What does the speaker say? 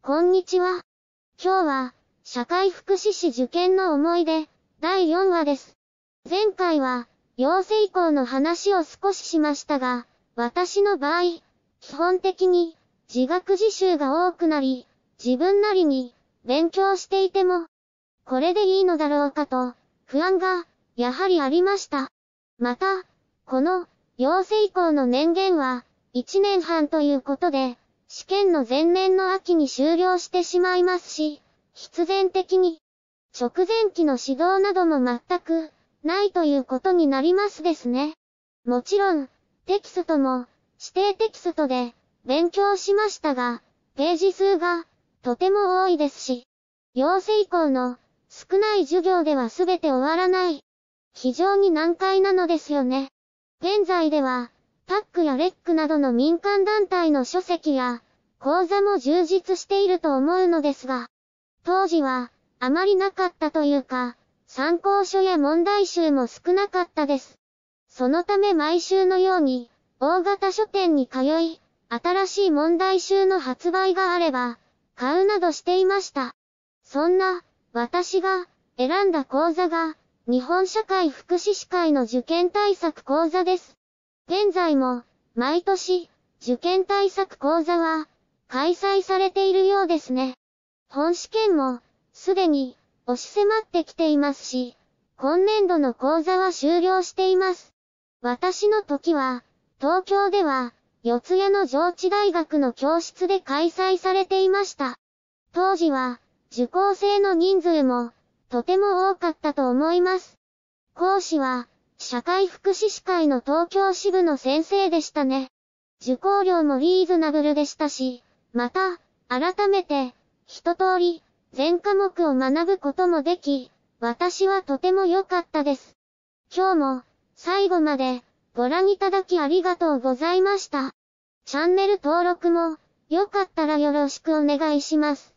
こんにちは。今日は、社会福祉士受験の思い出、第4話です。前回は、養成校の話を少ししましたが、私の場合、基本的に、自学自習が多くなり、自分なりに、勉強していても、これでいいのだろうかと、不安が、やはりありました。また、この、養成校の年限は、1年半ということで、試験の前年の秋に終了してしまいますし、必然的に、直前期の指導なども全く、ないということになりますですね。もちろん、テキストも、指定テキストで、勉強しましたが、ページ数が、とても多いですし、養成校の、少ない授業ではすべて終わらない。非常に難解なのですよね。現在では、タックやレックなどの民間団体の書籍や講座も充実していると思うのですが、当時はあまりなかったというか、参考書や問題集も少なかったです。そのため毎週のように大型書店に通い、新しい問題集の発売があれば買うなどしていました。そんな私が選んだ講座が日本社会福祉士会の受験対策講座です。現在も、毎年、受験対策講座は、開催されているようですね。本試験も、すでに、押し迫ってきていますし、今年度の講座は終了しています。私の時は、東京では、四谷の上智大学の教室で開催されていました。当時は、受講生の人数も、とても多かったと思います。講師は、社会福祉士会の東京支部の先生でしたね。受講料もリーズナブルでしたし、また、改めて、一通り、全科目を学ぶこともでき、私はとても良かったです。今日も、最後まで、ご覧いただきありがとうございました。チャンネル登録も、よかったらよろしくお願いします。